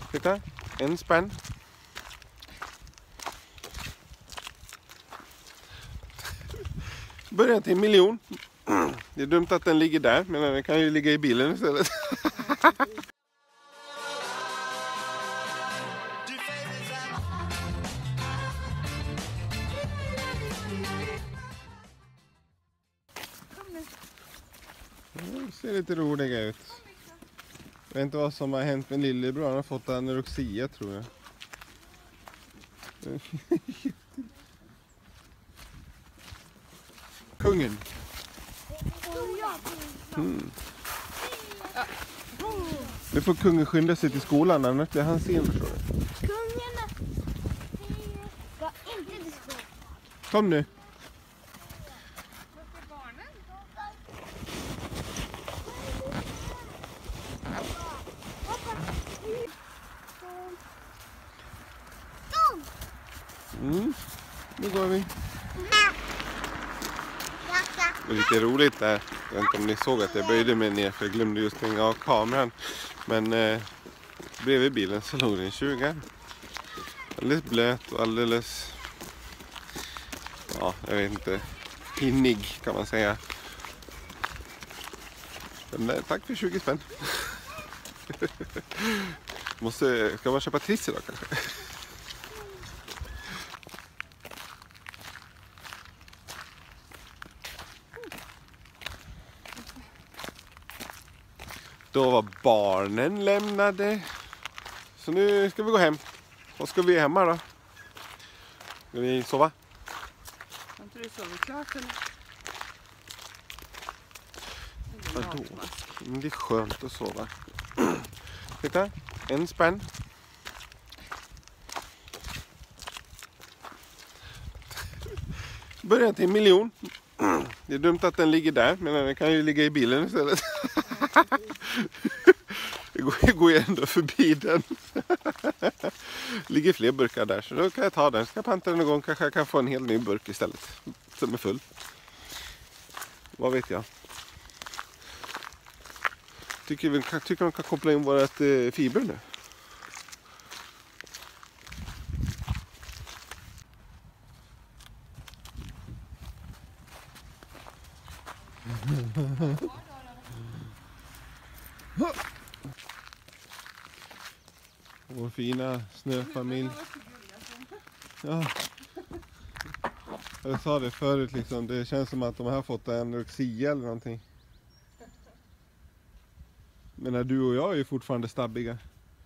Titta, 1 spänn. Börjar till 1 miljon. Det är dumt att den ligger där, men den kan ju ligga i bilen istället. Det ser lite roliga ut. Jag vet inte vad som har hänt med lillebror. Han har fått anorexia, tror jag. Kungen. Nu får kungen skynda sig till skolan, annars blir han sen, förstår du. Kungen ska inte till skolan. Kom nu. Nu går vi. Det är lite roligt där. Jag vet inte om ni såg att jag böjde mig ner, för jag glömde just stänga av kameran. Men bredvid bilen så låg det en 20. Alldeles blöt och alldeles, ja, jag vet inte, pinnig kan man säga. Men tack för 20 spänn. Ska man köpa triss idag kanske? Då var barnen lämnade. Så nu ska vi gå hem. Vad ska vi göra hemma då? Ska vi sova? Har inte du sovit klart eller? Vadå? Men det är skönt att sova. Titta, 1 spänn. Börjar till 1 miljon. Det är dumt att den ligger där, men den kan ju ligga i bilen istället. Jag går ju ändå förbi den. Ligger fler burkar där, så då kan jag ta den. Ska jag panta den någon gång, kanske jag kan få en hel ny burk istället. Som är full. Vad vet jag. Tycker man kan koppla in vårat fiber nu. Vår fina snöfamilj. Ja. Jag sa det förut liksom, det känns som att de har fått anorexia eller någonting. Men när du och jag är ju fortfarande stabbiga.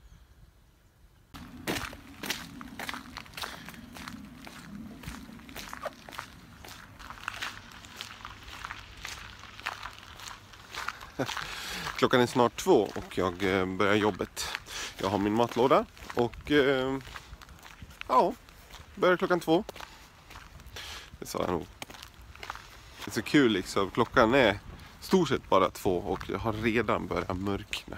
Klockan är snart 2 och jag börjar jobbet. Jag har min matlåda och ja, börjar klockan 2. Det sa jag nog. Det är så kul liksom. Klockan är stort sett bara 2 och jag har redan börjat mörkna.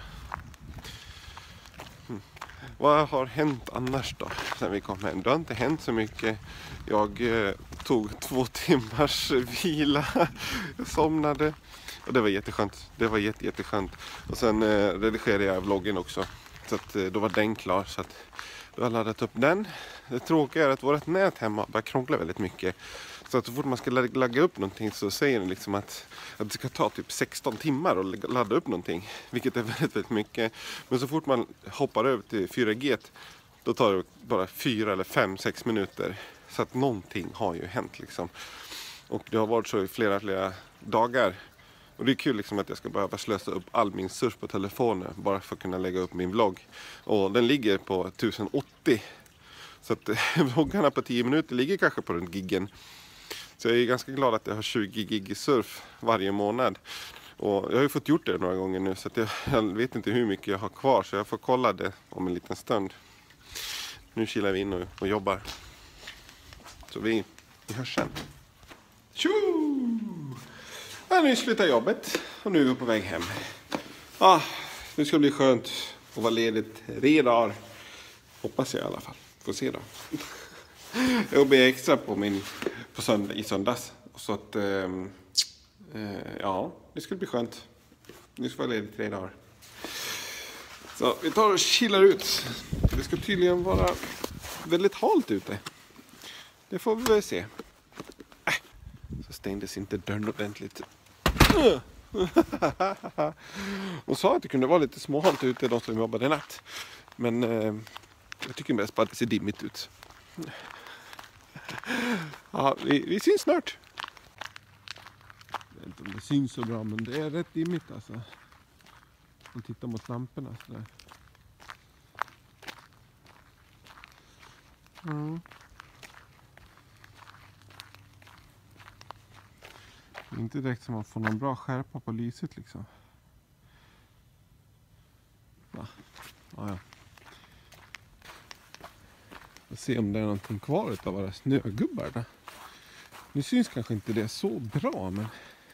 Vad har hänt annars då sen vi kom hem? Det har inte hänt så mycket. Jag tog 2 timmars vila. Jag somnade. Och det var jätteskönt. Det var jätteskönt. Och sen redigerade jag vloggen också. Så att då var den klar. Så att då har jag laddat upp den. Det tråkiga är att vårt nät hemma bara krånglar väldigt mycket. Så att så fort man ska lagga upp någonting så säger den liksom att det ska ta typ 16 timmar att ladda upp någonting. Vilket är väldigt mycket. Men så fort man hoppar över till 4G då tar det bara 4 eller 5-6 minuter. Så att någonting har ju hänt liksom. Och det har varit så i flera dagar. Och det är kul liksom att jag ska behöva slösa upp all min surf på telefonen bara för att kunna lägga upp min vlogg. Och den ligger på 1080. Så att vloggarna på 10 minuter ligger kanske på den giggen. Så jag är ganska glad att jag har 20 gig surf varje månad. Och jag har ju fått gjort det några gånger nu så att jag vet inte hur mycket jag har kvar. Så jag får kolla det om en liten stund. Nu kilar vi in och jobbar. Så vi hörs sen. Tjo! Ja, nu slutar jobbet och nu är vi på väg hem. Nu ska det bli skönt att vara ledigt 3 dagar. Hoppas jag i alla fall. Får se då. Jag jobbar extra i söndags. Så att ja, det skulle bli skönt. Nu ska vara ledigt 3 dagar. Så vi tar och chillar ut. Det ska tydligen vara väldigt halt ute. Det får vi väl se. Så stängdes inte dörren ordentligt. Hon sa att det kunde vara lite småhalt ute de som jobbade natt. Men jag tycker mest bara att det ser dimmigt ut. Ja, vi syns snart. Jag vet inte om det syns så bra, men det är rätt dimmigt alltså. Man tittar mot lamporna så där. Mm. Det är inte direkt som man får någon bra skärpa på lyset liksom. Va? Ja. Jag ser om det är någonting kvar av våra snögubbar då. Nu syns kanske inte det så bra, men...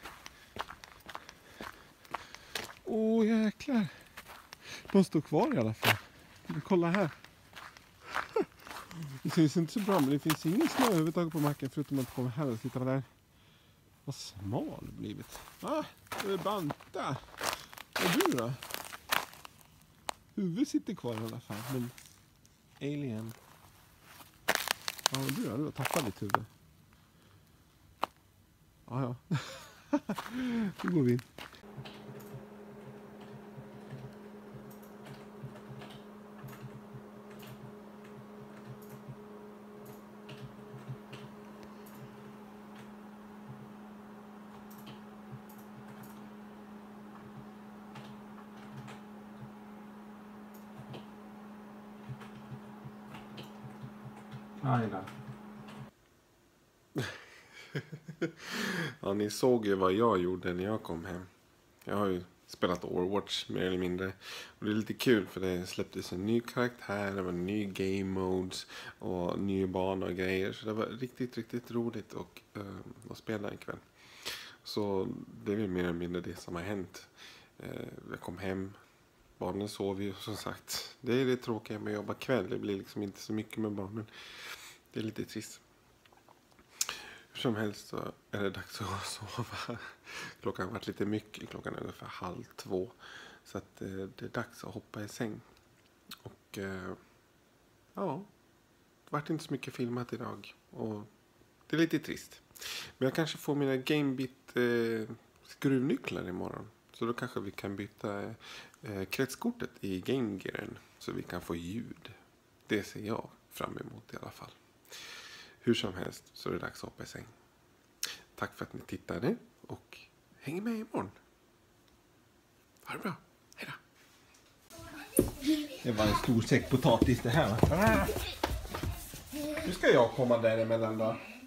Åh jäklar. De står kvar i alla fall. Kolla här. Det syns inte så bra, men det finns ingen snö överhuvudtaget på marken förutom att komma här och sitta där. Vad smal det blivit. Det är banta. Och du då? Huvudet sitter kvar i alla fall, men alien. Ja, du då? Du har tappat ditt huvud. Ja. Nu går vi in. Ja, ni såg ju vad jag gjorde när jag kom hem. Jag har ju spelat Overwatch mer eller mindre. Och det är lite kul för det släpptes en ny karaktär, det var en ny game modes och ny bana och grejer. Så det var riktigt, riktigt roligt att spela ikväll. Så det är väl mer eller mindre det som har hänt. Jag kom hem, barnen sov ju som sagt. Det är det tråkiga med att jobba kväll. Det blir liksom inte så mycket med barnen. Det är lite trist. Hur som helst så är det dags att sova. Klockan har varit lite mycket. Klockan är ungefär 1:30. Så att det är dags att hoppa i säng. Och ja, det vart inte så mycket filmat idag. Och det är lite trist. Men jag kanske får mina Gamebit skruvnycklar imorgon. Så då kanske vi kan byta kretskortet i Game Gearen. Så vi kan få ljud. Det ser jag fram emot i alla fall. Hur som helst så är det dags att hoppa i säng. Tack för att ni tittade och häng med imorgon. Ha det bra. Hej då. Det var en stor säck potatis det här. Nu ska jag komma däremellan då.